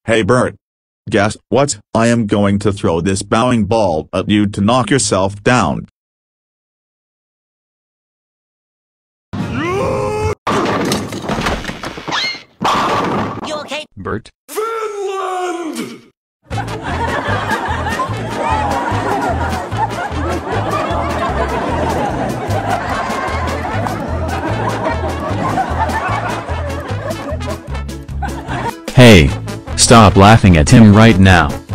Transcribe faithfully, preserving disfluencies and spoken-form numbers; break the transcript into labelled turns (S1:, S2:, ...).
S1: Hey Bert. Guess what? I am going to throw this bowling ball at you to knock yourself down.
S2: You okay?
S3: Bert?
S4: Finland!
S3: Hey! Stop laughing at him right now.